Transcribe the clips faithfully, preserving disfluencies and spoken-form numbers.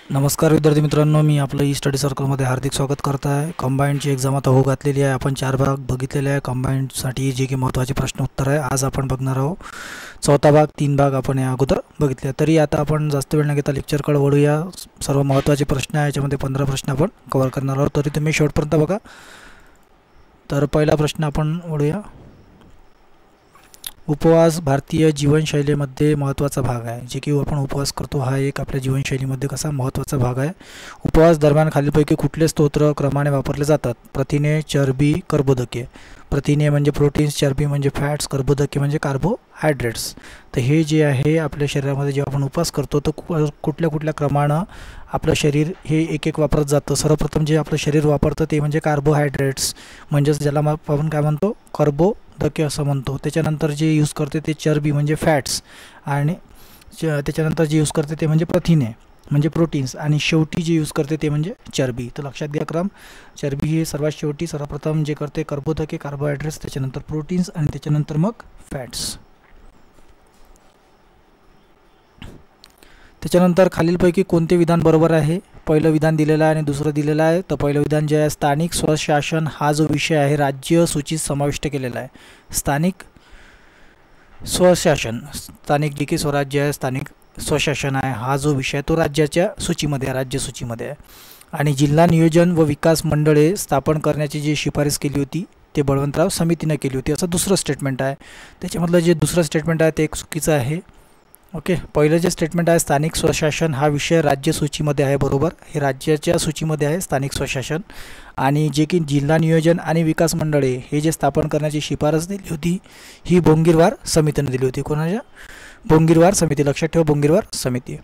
नमस्कार विद्यार्थी मित्रांनो, मी आपलं ई स्टडी सर्कलमध्ये हार्दिक स्वागत करत आहे. कंबाईंडची एक्झाम आता हो घातलेली आहे. आपण चार भाग बघितलेले आहे कंबाईंडसाठी, जे की महत्त्वाचे प्रश्न उत्तर आहे. आज आपण बघणार आहोत चौथा भाग. तीन भाग आपण या अगोदर बघितले. तरी आता आपण जास्त वेळ न घेता लेक्चरकडे वळूया. सर्व महत्त्वाचे प्रश्न आहे, याच्यामध्ये पंधरा प्रश्न आपण कव्हर करणार आहोत. तरी तुम्ही शेवटपर्यंत बघा. तर पहिला प्रश्न आपण वळूया. उपवास भारतीय जीवनशैलीमध्ये महत्त्वाचा भाग आहे. जे की आपण उपवास करतो हा एक आपल्या जीवनशैलीमध्ये कसा महत्त्वाचा भाग आहे. उपवास दरम्यान खालीलपैकी कुठले स्तोत्र क्रमाने वापरले जातात? प्रथिने, चरबी, कर्बोदके. प्रथिने म्हणजे प्रोटीन्स, चरबी म्हणजे फॅट्स, कर्बोदके म्हणजे कार्बोहायड्रेट्स. तर हे जे आहे आपल्या शरीरामध्ये जेव्हा आपण उपवास करतो तर कुठल्या कुठल्या क्रमानं आपलं शरीर हे एक एक वापरत जातं. सर्वप्रथम जे आपलं शरीर वापरतं ते म्हणजे कार्बोहायड्रेट्स, म्हणजेच ज्याला आपण काय म्हणतो कर्बोदके असं म्हणतो. त्याच्यानंतर जे यूज करते ते चरबी म्हणजे फॅट्स, आणि त्याच्यानंतर जे यूज करते ते म्हणजे प्रथिने म्हणजे प्रोटीन्स, आणि शेवटी जे यूज करते ते म्हणजे चरबी. तर लक्षात घ्या क्रम. चरबी हे सर्वात शेवटी सर्वप्रथम जे करते कर्बोदके, कार्बोहायड्रेट्स, त्याच्यानंतर प्रोटीन्स, आणि त्याच्यानंतर मग फॅट्स. त्याच्यानंतर खालीलपैकी कोणते विधान बरोबर आहे? पहिलं विधान दिलेलं आहे आणि दुसरं दिलेलं आहे. तर पहिलं विधान जे आहे, स्थानिक स्वशासन हा जो विषय आहे राज्य सूचीत समाविष्ट केलेला आहे. स्थानिक स्वशासन, स्थानिक जे की स्वराज्य आहे, स्थानिक स्वशासन आहे, हा जो विषय तो राज्याच्या सूचीमध्ये आहे, राज्य सूचीमध्ये आहे. आणि जिल्हा नियोजन व विकास मंडळे स्थापन करण्याची जी शिफारस केली होती ते बळवंतराव समितीने केली होती, असं दुसरं स्टेटमेंट आहे. त्याच्यामधलं जे दुसरं स्टेटमेंट आहे ते एक चुकीचं आहे. ओके, पहिलं जे स्टेटमेंट आहे स्थानिक स्वशासन हा विषय राज्य सूचीमध्ये आहे, बरोबर. हे राज्याच्या सूचीमध्ये आहे स्थानिक स्वशासन. आणि जे की जिल्हा नियोजन आणि विकास मंडळे हे जे स्थापन करण्याची शिफारस दिली होती ही बोंगीरवार समितीने दिली होती. कोणाच्या? बोंगीरवार समिती. लक्षात ठेवा, बोंगीरवार समिती.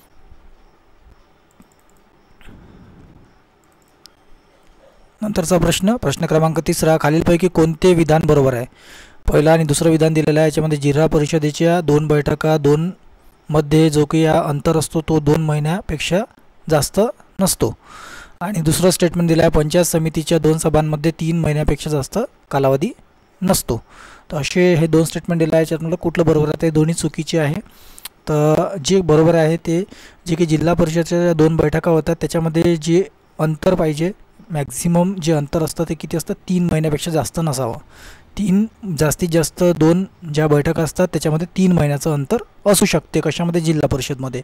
नंतरचा प्रश्न, प्रश्न क्रमांक तिसरा. खालीलपैकी कोणते विधान बरोबर आहे? पहिला आणि दुसरं विधान दिलेलं आहे. याच्यामध्ये जिल्हा परिषदेच्या दोन बैठका दोन मध्ये जो की हा अंतर असतो तो दोन महिन्यापेक्षा जास्त नसतो. आणि दुसरं स्टेटमेंट दिलं आहे, पंचायत समितीच्या दोन सभांमध्ये तीन महिन्यापेक्षा जास्त कालावधी नसतो. तर असे हे दोन स्टेटमेंट दिलं आहे. याच्यात मला कुठलं बरोबर आहे? ते दोन्ही चुकीचे आहे. तर जे बरोबर आहे ते जे की जिल्हा परिषदेच्या दोन बैठका होतात त्याच्यामध्ये जे अंतर पाहिजे, मॅक्झिमम जे अंतर असतं ते किती असतं? तीन महिन्यापेक्षा जास्त नसावं. तीन जास्तीत जास्त दोन ज्या बैठका असतात त्याच्यामध्ये तीन महिन्याचं अंतर असू शकते. कशामध्ये? जिल्हा परिषदमध्ये.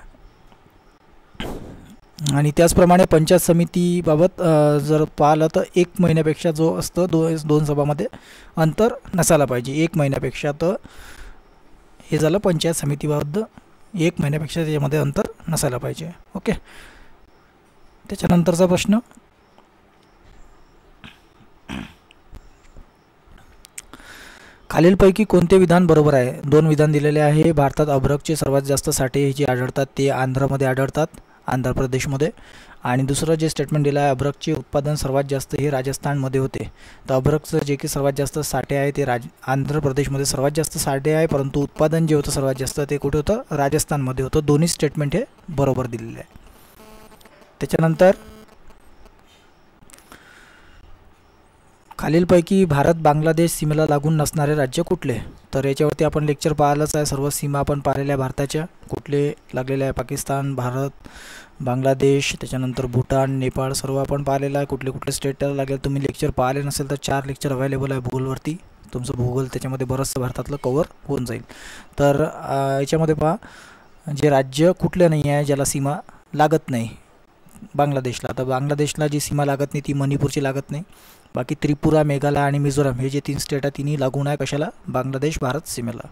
आणि त्याचप्रमाणे पंचायत समितीबाबत जर पाहिलं तर एक महिन्यापेक्षा जो असतं दो दोन सभामध्ये अंतर नसायला पाहिजे, एक महिन्यापेक्षा. तर हे झालं पंचायत समितीबाबत, एक महिन्यापेक्षा त्याच्यामध्ये अंतर नसायला पाहिजे. ओके, त्याच्यानंतरचा प्रश्न. खालीलपैकी कोणते विधान बरोबर आहे? दोन विधान दिलेले आहे. भारतात अभ्रकचे सर्वात जास्त साठे जे आढळतात ते आंध्रमध्ये आढळतात, आंध्र प्रदेशमध्ये. आणि दुसरं जे स्टेटमेंट दिलं आहे, अभ्रकचे उत्पादन सर्वात जास्त हे राजस्थानमध्ये होते. तर अभ्रकचं जे की सर्वात जास्त साठे आहे ते राज आंध्र प्रदेशमध्ये सर्वात जास्त साठे आहे, परंतु उत्पादन जे होतं सर्वात जास्त ते कुठे होतं? राजस्थानमध्ये होतं. दोन्ही स्टेटमेंट हे बरोबर दिलेले आहे. त्याच्यानंतर खालीलपैकी भारत बांगलादेश सीमेला लागून नसणारे राज्य कुठले? तर याच्यावरती आपण लेक्चर पाहिलंच आहे. सर्व सीमा आपण पाहिलेल्या भारताच्या कुठले लागलेले आहे? पाकिस्तान, भारत, बांगलादेश, त्याच्यानंतर भूटान, नेपाळ, सर्व आपण पाहिलेलं आहे. कुठले कुठले स्टेट लागेल तुम्ही लेक्चर पाहिले नसेल तर चार लेक्चर अवेलेबल आहे भूगोलवरती. तुमचं भूगोल त्याच्यामध्ये बरंचसं भारतातलं कवर होऊन जाईल. तर याच्यामध्ये पहा, जे राज्य कुठले नाही आहे ज्याला सीमा लागत नाही बांगलादेशला, तर बांगलादेशला जी सीमा लागत नाही ती मणिपूरची लागत नाही. बाकी त्रिपुरा, मेघालय आणि मिझोराम हे जे तीन स्टेट आहे तिन्ही लागून आहे कशाला? बांगलादेश भारत सीमेला.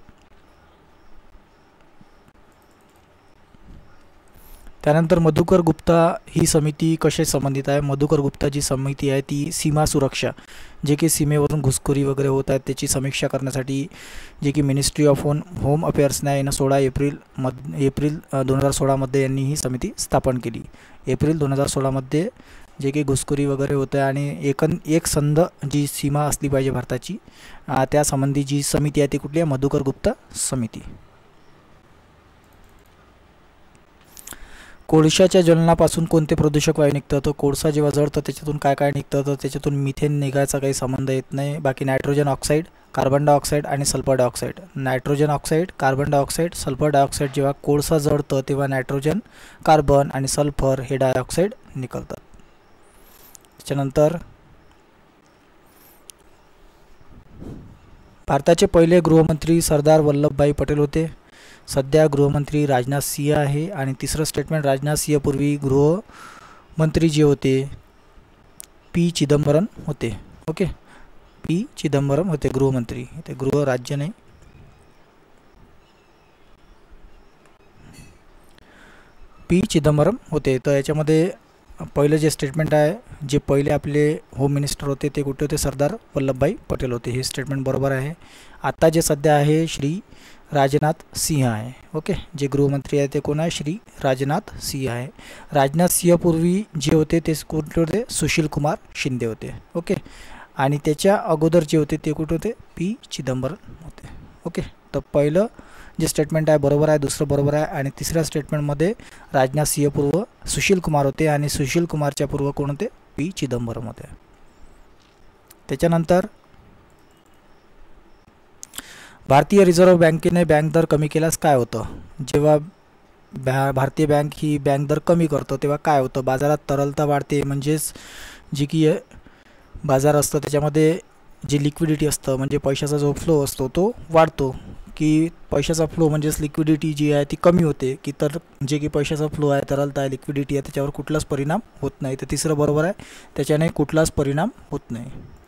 त्यानंतर मधुकर गुप्ता ही समिती कशी संबंधित आहे? मधुकर गुप्ता जी समिती आहे ती सीमा सुरक्षा, जे की सीमेवरून घुसखोरी वगैरे होत आहेत त्याची समीक्षा करण्यासाठी जे की मिनिस्ट्री ऑफ होम होम अफेअर्सने यांना सोळा एप्रिल मध एप्रिल दोन हजार सोळामध्ये यांनी ही समिती स्थापन केली. एप्रिल दोन हजार सोळामध्ये जे की घुसखोरी वगैरे होतं आहे आणि एकन एक संध जी सीमा असली पाहिजे भारताची त्यासंबंधी जी समिती आहे ती कुठली आहे? मधुकर गुप्ता समिती. कोळशाच्या ज्वलनापासून कोणते प्रदूषक वायू निघतात? तर कोळसा जेव्हा जळतं त्याच्यातून काय काय निघतं? तर त्याच्यातून मिथेन निघायचा काही संबंध येत नाही. बाकी नायट्रोजन ऑक्साईड कार्बन डायऑक्साईड आणि sulphur dioxide. Nitrogen oxide, carbon dioxide, sulphur dioxide जेव्हा कोळसा जळतं तेव्हा नायट्रोजन, कार्बन आणि सल्फर हे डायऑक्साईड निघतात. त्याच्यानंतर भारताचे पहिले गृहमंत्री सरदार वल्लभभाई पटेल होते. सध्या गृहमंत्री राजनाथ सिंह आहे. आणि तिसरं स्टेटमेंट, राजनाथ सिंह पूर्वी गृहमंत्री जे होते पी चिदंबरम होते. ओके, पी चिदंबरम होते गृहमंत्री. ते गृह राज्य नाही. पी चिदंबरम होते. तर याच्यामध्ये पहिलं जे स्टेटमेंट आहे, जे पहिले आपले होम मिनिस्टर होते ते कुठे होते? सरदार वल्लभभाई पटेल होते. हे स्टेटमेंट बरोबर आहे. आता जे सध्या आहे श्री राजनाथ सिंह आहे. ओके, जे गृहमंत्री आहे ते कोण आहे? श्री राजनाथ सिंह आहे. राजनाथ सिंह पूर्वी जे होते ते कुठले होते? सुशील कुमार शिंदे होते. ओके, आणि त्याच्या अगोदर जे होते ते कुठे होते? पी चिदंबरम होते. ओके, तर पहिलं जे स्टेटमेंट आहे बरोबर आहे, दुसरं बरोबर आहे. आणि तिसऱ्या स्टेटमेंटमध्ये राजनाथ सिंह पूर्व सुशील कुमार होते आणि सुशील कुमारच्या पूर्व कोण होते? पी चिदंबरम होते. त्याच्यानंतर भारतीय रिझर्व्ह बँकेने बँक दर कमी केल्यास काय होतं? जेव्हा भा भारतीय बँक ही बँक दर कमी करतो तेव्हा काय होतं? बाजारात तरलता वाढते, म्हणजेच जी की बाजार असतं त्याच्यामध्ये जी लिक्विडिटी असतं म्हणजे पैशाचा जो फ्लो असतो तो वाढतो, की पैशाचा फ्लो म्हणजेच लिक्विडिटी जी आहे ती कमी होते, की तर जे की पैशाचा फ्लो आहे, तरलता आहे, लिक्विडिटी आहे, त्याच्यावर कुठलाच परिणाम होत नाही. तर तिसरं बरोबर आहे, त्याच्याने कुठलाच परिणाम होत नाही.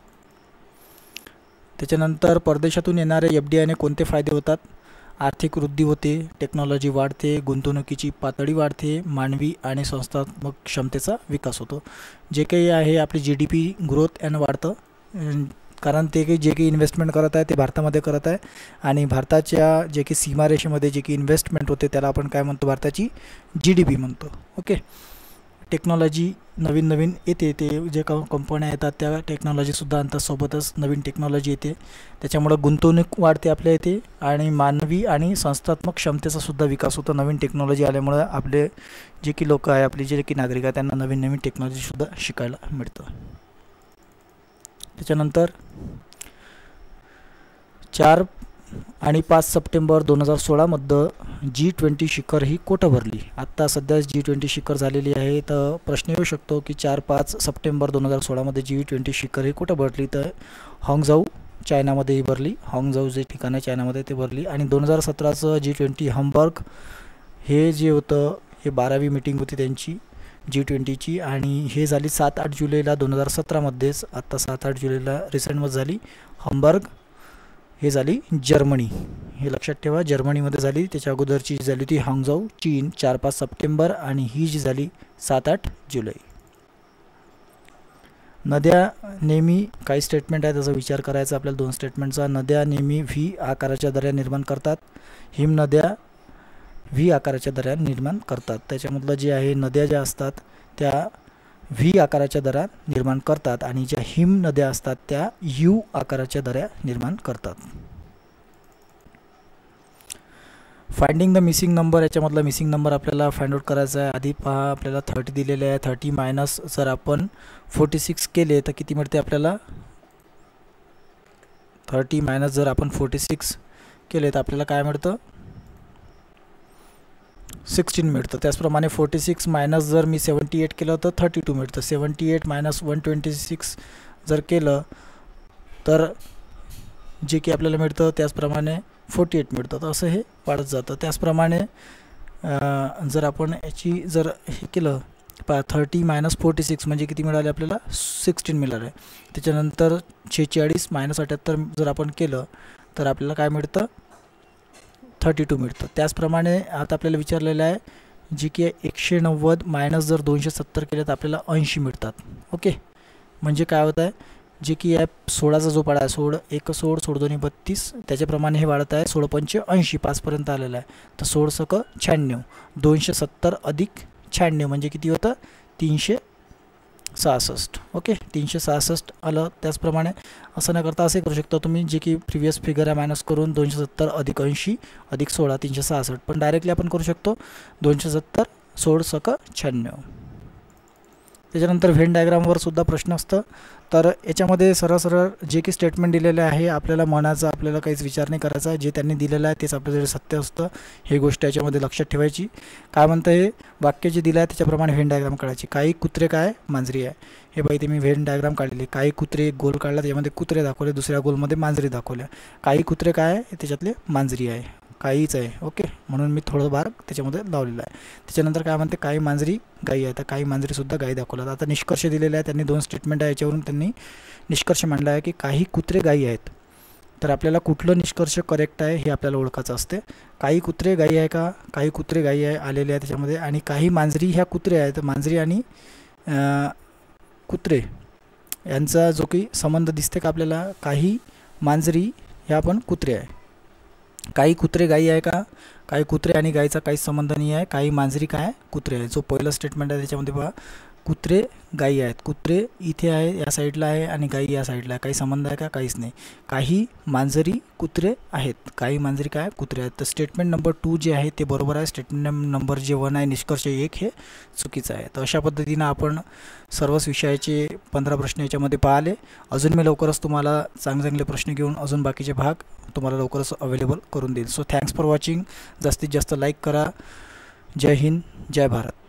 त्याच्यानंतर परदेशातून येणाऱ्या एफ डी आयने कोणते फायदे होतात? आर्थिक वृद्धी होते, टेक्नॉलॉजी वाढते, गुंतवणुकीची पातळी वाढते, मानवी आणि संस्थात्मक क्षमतेचा विकास होतो. जे काही आहे आपली जी डी पी ग्रोथ यानं वाढतं, कारण ते काही जे काही इन्व्हेस्टमेंट करत आहे ते भारतामध्ये करत आहे. आणि भारताच्या जे की सीमारेषेमध्ये जे की इन्व्हेस्टमेंट होते त्याला आपण काय म्हणतो? भारताची जी डी पी म्हणतो. ओके, टेक्नॉलॉजी नवीन नवीन येते, ते जे क कंपन्या येतात त्या टेक्नॉलॉजीसुद्धा आणतात, सोबतच नवीन टेक्नॉलॉजी येते, त्याच्यामुळं गुंतवणूक वाढते आपल्या इथे आणि मानवी आणि संस्थात्मक क्षमतेचा सुद्धा विकास होतो. नवीन टेक्नॉलॉजी आल्यामुळं आपले जे की लोक आहे, आपले जे की नागरिक आहे, त्यांना नवीन नवीन टेक्नॉलॉजीसुद्धा शिकायला मिळतं. त्याच्यानंतर चार आणि पाच सप्टेंबर दोन हजार सोळामध्ये जी ट्वेंटी शिखर ही कुठं भरली? आत्ता सध्या जी ट्वेंटी शिखर झालेली आहे. तर प्रश्न येऊ शकतो की चार पाच सप्टेंबर दोन हजार सोळामध्ये जी ट्वेंटी शिखर ही कुठं भरली? तर हाँगझाऊ चायनामध्ये ही भरली. हाँगझाऊ जे ठिकाण आहे चायनामध्ये ते भरली. आणि दोन हजार सतराचं जी ट्वेंटी हॅम्बर्ग हे जे होतं हे बारावी मीटिंग होती त्यांची जी ट्वेंटीची, आणि हे झाली सात आठ जुलैला दोन हजार सतरामध्येच. आत्ता सात आठ जुलैला रिसेंटमध्ये झाली. हॅम्बर्ग हे झाली जर्मनी, हे लक्षात ठेवा, जर्मनीमध्ये झाली. त्याच्या अगोदरची झाली होती हाँगझाऊ चीन चार पाच सप्टेंबर, आणि ही जी झाली सात आठ जुलै. नद्या नेहमी काही स्टेटमेंट आहे त्याचा विचार करायचा आपल्याला. दोन स्टेटमेंटचा. नद्या नेहमी व्ही आकाराच्या दऱ्या निर्माण करतात. हिमनद्या व्ही आकाराच्या दऱ्या निर्माण करतात. त्याच्यामधलं जे आहे नद्या ज्या असतात त्या व्ही आकाराच्या दऱ्या निर्माण करतात, आणि ज्या हिम नद्या असतात त्या यू आकाराच्या दऱ्या निर्माण करतात. फाइंडिंग द मिसिंग नंबर, याच्यामधला मिसिंग नंबर आपल्याला फाइंड आउट करायचा आहे. आधी पहा, आपल्याला थर्टी दिलेले आहे. थर्टी मायनस जर आपण फोर्टी सिक्स केले तर किती मिळते आपल्याला? थर्टी मायनस जर आपण फोर्टी सिक्स केले तर आपल्याला काय मिळतं? सिक्स्टीन मिळतं. त्याचप्रमाणे फोर्टी सिक्स मायनस जर मी सेवन्टी एट केलं तर थर्टी टू मिळतं. Seventy eight minus one twenty six जर केलं तर जे की आपल्याला मिळतं त्याचप्रमाणे फोर्टी एट मिळतं. तर असं हे वाढत जातं. त्याचप्रमाणे जर आपण याची जर हे केलं पा थर्टी मायनस फोर्टी सिक्स म्हणजे किती मिळाले आपल्याला? सिक्स्टीन मिळाले. त्याच्यानंतर शेहेचाळीस मायनस अठ्याहत्तर जर आपण केलं तर आपल्याला काय मिळतं? थर्टी टू मिळतं. त्याचप्रमाणे आता आपल्याला विचारलेलं आहे जी की एकशे नव्वद मायनस जर दोनशे सत्तर केले तर आपल्याला ऐंशी मिळतात. ओके, म्हणजे काय होत आहे जे की या सोळाचा जो पाडा आहे, सोळ एक सोळ सोळ दोन्ही बत्तीस, त्याच्याप्रमाणे हे वाढत आहे. सोळ पंचे ऐंशी पाचपर्यंत आलेलं आहे. तर सोळ सक शहाण्णव, दोनशे सत्तर अधिक शहाण्णव म्हणजे किती होतं? तीनशे सहासष्ट. ओके, तीनशे सहासष्ट आलं. त्याचप्रमाणे असं न करता असे करू शकता तुम्ही जे की प्रिव्हियस फिगर आहे मायनस करून दोनशे सत्तर अधिक ऐंशी अधिक सोळा तीनशे सहासष्ट, पण डायरेक्टली आपण करू शकतो दोनशे सत्तर सोळ सक शहाण्णव. त्याच्यानंतर व्हेन डायग्रामवर सुद्धा प्रश्न असतं. तर याच्यामध्ये सरळ सरळ जे की स्टेटमेंट दिलेलं आहे आपल्याला मनाचा आपल्याला काहीच विचार नाही करायचा, जे त्यांनी दिलेलं आहे तेच आपल्याकडे सत्य असतं, हे गोष्ट याच्यामध्ये लक्षात ठेवायची. काय म्हणतं हे वाक्य जे दिलं आहे त्याच्याप्रमाणे व्हेन डायग्राम काढायची. काही कुत्रे काय मांजरी आहे, हे बाई ते मी व्हेन डायग्राम काढलेली. काही कुत्रे एक गोल काढला त्याच्यामध्ये कुत्रे दाखवले, दुसऱ्या गोलमध्ये मांजरी दाखवल्या. काही कुत्रे काय आहे त्याच्यातले मांजरी आहे, काहीच आहे. ओके, म्हणून मी थोडं बार त्याच्यामध्ये लावलेलं आहे. त्याच्यानंतर काय म्हणते काही मांजरी गाई आहे, तर काही मांजरीसुद्धा गाई दाखवतात. आता निष्कर्ष दिलेला आहे, त्यांनी दोन स्टेटमेंट आहे याच्यावरून त्यांनी निष्कर्ष मांडला आहे की काही कुत्रे गाई आहेत. तर आपल्याला कुठलं निष्कर्ष करेक्ट आहे हे आपल्याला ओळखायचं असते. काही कुत्रे गाई आहे का, काही कुत्रे गाई आहे आलेले आहे त्याच्यामध्ये, आणि काही मांजरी ह्या कुत्रे आहेत. तर मांजरी आणि कुत्रे यांचा जो की संबंध दिसते का आपल्याला, काही मांजरी ह्या पण कुत्रे आहे. काही कुत्रे गाई आहे का, काही कुत्रे आणि गाईचा काहीच संबंध नाही आहे. काही मांजरी काय कुत्रे आहे. जो पहिलं स्टेटमेंट आहे त्याच्यामध्ये पहा कुत्रे गाई आहेत, कुत्रे इथे आहे या साईडला आहे आणि गाई या साईडला आहे, काही संबंध आहे का, काहीच नाही. काही मांजरी कुत्रे आहेत, काही मांजरी काय कुत्रे आहेत. तर स्टेटमेंट नंबर टू जे आहे ते बरोबर आहे, स्टेटमेंट नंबर जे वन आहे निष्कर्ष एक हे चुकीचं आहे. तर अशा पद्धतीनं आपण सर्वच विषयाचे पंधरा प्रश्न याच्यामध्ये पाहिले. अजून मी लवकरच तुम्हाला चांगले चांगले प्रश्न घेऊन अजून बाकीचे भाग तुम्हाला लवकरच अवेलेबल करून देईल. So thanks for watching. जास्तीत जास्त लाईक करा. जय हिंद, जय भारत.